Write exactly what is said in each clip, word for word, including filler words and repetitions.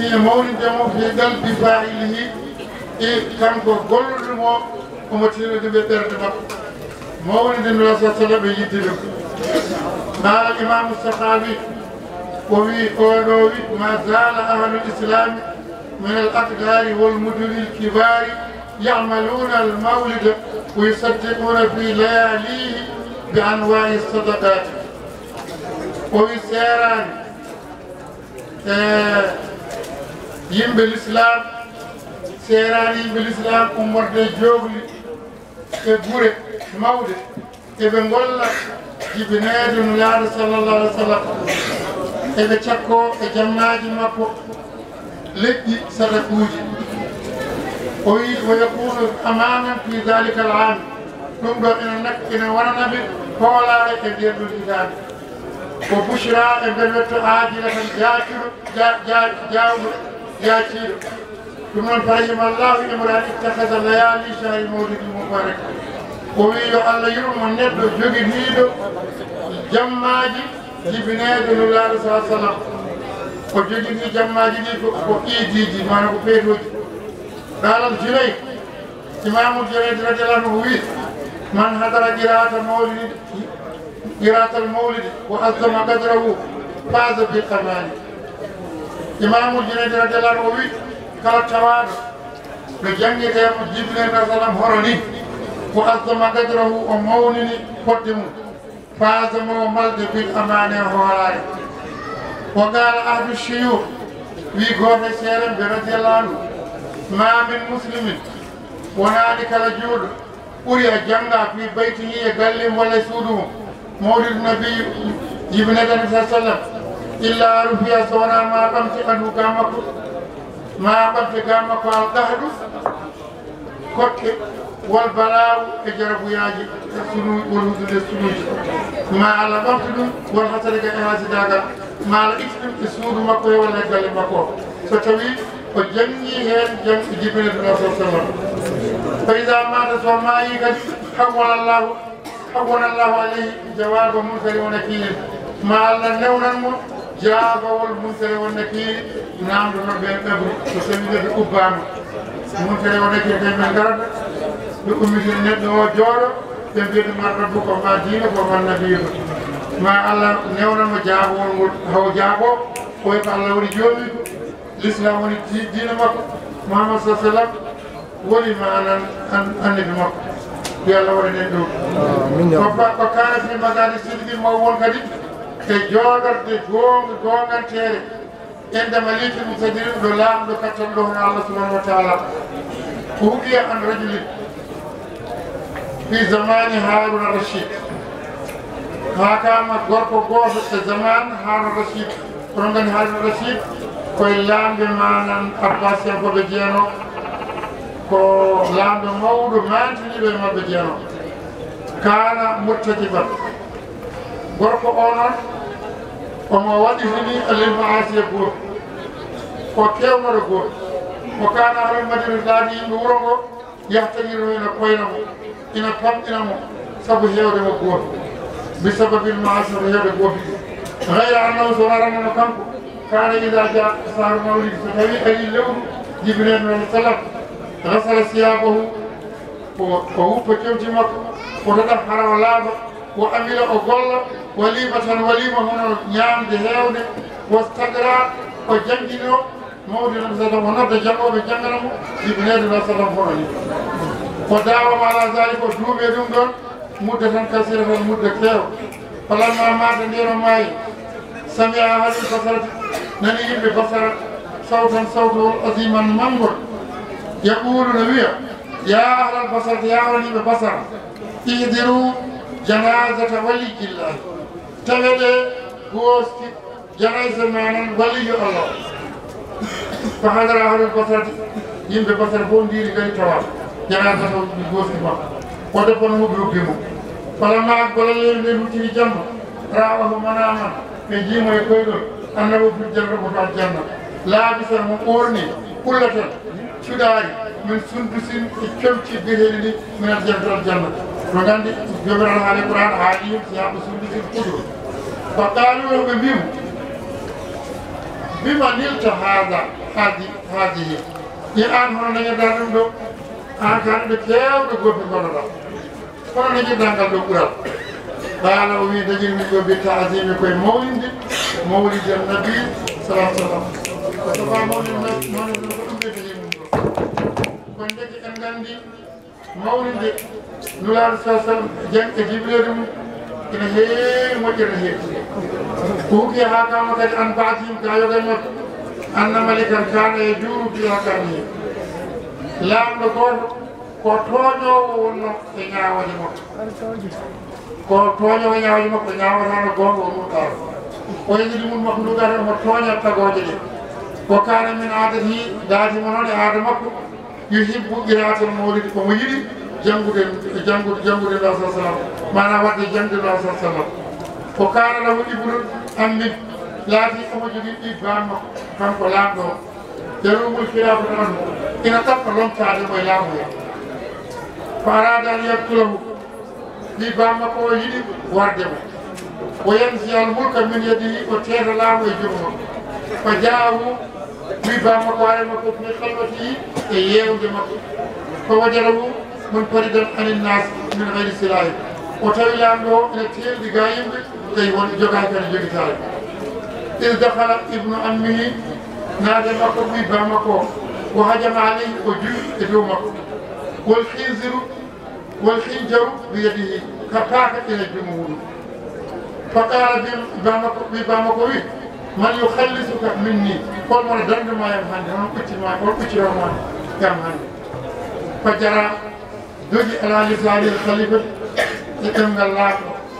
e mawlidemo fi qalbi fa'ilihi e kanko golluɗumo omo tinude ɓe ɓerde makko mawlide nula sa sallam ɓe yidde ɗum قال الإمام السخاوي وفي قولوي ما زال أهل الإسلام من الأقدار والمدن الكبار يعملون المولد ويصدقون في لياليه بأنواع الصدقات وفي سيران آه يم بالإسلام سيران يم بالإسلام أمور جوغلي كبورة مولد كبنقول jibinaade no laaɗo sallallahu alaihi wa sallam eɓe cakko e jammaaji makko leƴƴi sadakuuji o wi wa yakunu amanan fi dalika al am ɗum ɗo ene nak ene wonanaɓe hoolaare e nder ɗum hitaande ko bushra e mbelwetto aajila tan jaakiɗo jaawɗo jaaciiɗo ɗum noon fahima allahu imran ittahada layali shahri mawlidi mubarak o wi yo allah yurmo neɗɗo joginiiɗo jammaaji jibineeɗo no laaɗo sa sallam o joginii jammaaji ɗi ko iidiiji mana ko peetooji ɗaalal junayd imamul junayd radiallahu anhu wi man hadara qira'ata mawlidi qira'atal mawlidi wa azzama qadrahu faza bil amani imamul junayd radiallahu anhu wi kala tawaaɗo no jangiteemo jibineeɗo sallam hono ni ko azzama qadrahu o mawnini fodde mum فازموا ملد بالأمانة وهاي وقال أهل الشيوخ ويقول سيرم برضي الله عنه ما من مسلم ونالك رجل أري جنة في بيته يقلم ولا يسوده مولد النبي ابن النبي صلى الله عليه وسلم إلا رفيع سونا ما قمت أنه قامك ما قمت قامك القهد كتك والبلاء اجرب ياجي السنو والهدود السنوج ما على بطل والحسنك إهاز داغا ما على إسلام السنود مكوه ولا يقال مكوه ستوي وجمعي هين جمع جبنة الله صلى الله عليه وسلم فإذا مات سومائي قد حول الله حول الله عليه جواب منكر ونكير ما على نونا جاب والمنكر والنكير نعم ربنا أبو وسمي الأبام منكر ونكير من قرد بأمي النبي وجوره تنبيه ما ربك وما دينك وما نبيك ما الله نونا ما جابه هو جابه ويبقى الله ورجوله الإسلام ودين مكة محمد صلى الله عليه وسلم ولي ما أنا النبي مكة يا الله ورجوله وكان في مكان الصدق موضوع كذي كجوار تجوم جوان تيري عند مليك المسجدين دولام دكتور الله الله سبحانه وتعالى وهي عن رجل في زمان هارون الرشيد هاكام غرفو غوف في زمان هارون الرشيد فرنغن هارون الرشيد كوي لام بمانا عباس ينفو بجيانو كو لام بمودو مانتني بما بجيانو كان مرتكبا غرفو اونون وما ودفني للمعاصي غور وكيونا غور وكان على المدينة دادي نورو يحتجر من قوينه ina pamɗinamo sabu hewde mo gooto bisababil maasir hewde gooto gayra annahu so waranano kanko kana ida ja saaru mawlidi so tawi ari lewru jibril alayhi salam gasala siyabahu o huppa kewti makko o taɗat hara o laaɓa o amila o golla walima tan walima hono ñaamde heewde wastagra o janggino mawdi nabi sallam o nodda jangoɓe janggana mo jibril alayhi salam hono ni وداوم على ذلك ودوم يدوم دون مدة كثيرة مدة كثيرة فلما مات نير ماي سمع أهل البصرة نني ببصر صوتا صوته عظيما منظر يقول نبيه يا أهل البصرة يا أهل ببصر اهدروا جنازة ولي الله تبدأ غوست جنازة معنا ولي الله فحضر أهل البصرة يم ببصر بون ديري غير تواب جنازة بوسما ودفن مبروكهم فلما أقبل الليل لنوتي جنة رأوه مناما كجيم يقول أنه في الجنة وفي الجنة لابسا مقورني كلة شداري من سندس كمتي بهيرني من الجنة الجنة وعندي جبر على القرآن عاليم سياب سندس القدر فقالوا له بهم بما نلت هذا هذه هذه يان هنا نجدان دو an kan be kewdo gobe gonoda kono ne jidangal do bural قال ومي دجل من بالتعظيم كوي مولد مولد النبي صلى الله عليه وسلم وطبعا مولد النبي مولد النبي كون دك ان غاندي مولد نولار صلى الله عليه وسلم جن جبريل ina he moƴƴere he kuuki ha kama kadi an baatim ka yoganot anna malikan kana e juuru biya kani laamɗo goto ko tooñowo wonno e ñaawade makko ko tooñowo e ñaawade makko ñaawatano gonga o nurɗaro o yejiɗi mum makko nugata omo tooñat tagoje ɗe ko kana min aadati daatimo noon e aada makko yo hibbu iratal mawlidi komo yiɗi jangude jangude jangude la sa sallam mana wadde jangde la sa sallam ko kana lawo ibnu ammi laati omo jogui ɗi bamma kanko laamɗo jarumul khilafa tan ina tappa lomtade moye laamu he ko arada an yabtulahu ɗi bamma ko o yiɗi wardemo o yansi al mulka min yadihi o teeta laamu e jogo makko ko jaawu ɗi bamma ko warema ko fi halwati e yewde makko ko wajarahu من فرد عن الناس من غير سلاح وتوي لاندو الى تيل دي غايم اي وون جوغا كان جوغي تاي اذ دخل ابن امه نادى مكو بي بامكو وهجم عليه وجو ادو مكو والخنزر والخنجر بيده كفاك الى الجمهور فقال بامكو بي بامكو من يخلصك مني قل من دند ما يمهن هون كنت ما قل كنت ما يمهن فجرى دوجي على لسان الخليفة يتم الله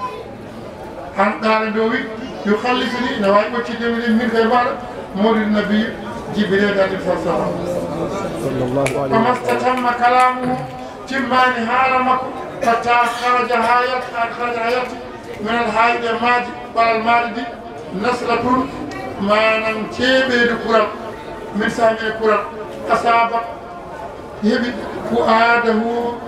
عن قال دوي يخلصني نواي وتشدي من خيبر مولد النبي جبريل عليه الصلاة والسلام فما استتم كلامه تمان هارمك فتا خرج هايت خرج هايت من الهايد الماضي ولا الماضي نسلة ما نمتيبه الكرة من سامي الكرة أصابك يبي فؤاده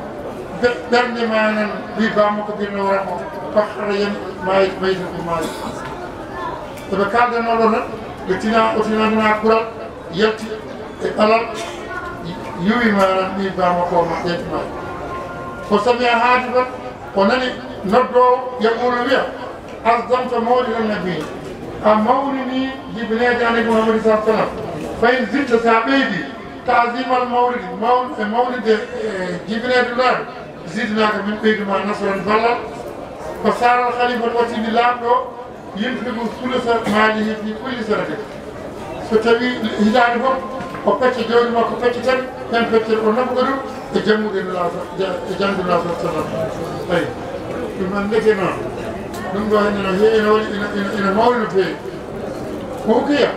بردي مانا بيبامو كبير نورمو فخر ين مايت مايت مايت تبا كادا نولونا بتنا أتنا ننا كورال يلتي إقلال يوي مانا بيبامو كوما يلتي مايت فسمع هاتفا ونني نبدو يقول بيا أصدمت مولد النبي أمولني جبنيت عن محمد صلى الله عليه وسلم فإن زدت سعبيدي تعظيم المولد مولد جبريل الله زدناك من بيت ما نصرا فلا فصار الخليفة الوسيم لامدو ينفق ثلث ماله في كل سنة فتبي هداية فوق وفتش جود ما كفتش تن كان فتش ونبغرو تجمد الله تجمد الله صلى الله عليه وسلم أي من نكنا نقول هنا هي إن إن إن مولد فيه هو كيا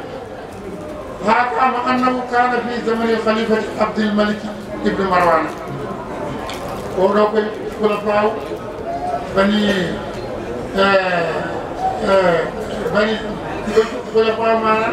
حكم أنه كان في زمن الخليفة عبد الملك ابن مروان ورقي خلفاء بني آه آه بني خلفاء معنا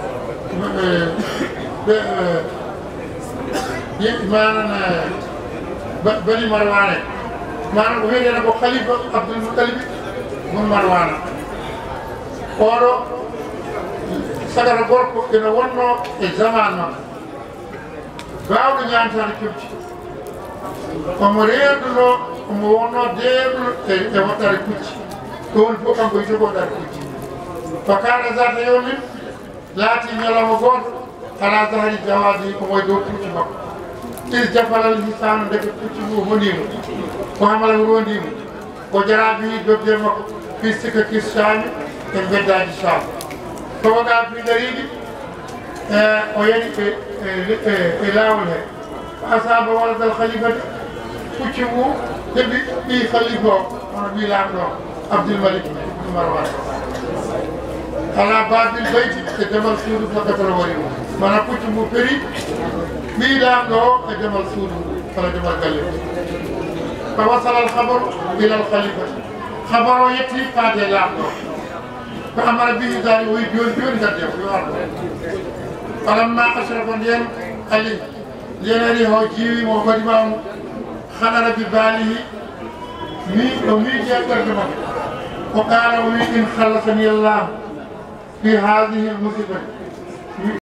معنا بني مروان معنا وهي أنا خليفة عبد المطلب من مروان ورو sagara gorko ina wonno e zaman noon bawɗo ñamtade kebti omo reeduno omo wonno deeɗuno e waɗɗare kucci ɗo woni fof kanko e jogoɗare kucci fa kana zata yawmin laati ñalawma goto ala zahari jawadi omo e dow kucci makko is jafalal hisanu ndeke kucci ngu honimo ko hamalam rondimo ko jarabi dogde makko fistika kissami e beddaji sam فوقع في دريد ويلي إلاوله فأصاب ولد الخليفة كتبوا تبي في خليفة ونبي لامنه عبد الملك بن مروان على باب البيت كجمل سود فقتل وريه من كتبوا فري في لامنه كجمل سود فلا جمل قلب فوصل الخبر إلى الخليفة خبر يتي قاد لامنه فأمر به ذلك ويجون جون كذا فلما أشرف اليوم علي لينري هو جيوي محمد مام خلر بباله مي ومي جاء وقال ومي إن خلصني الله في هذه المصيبة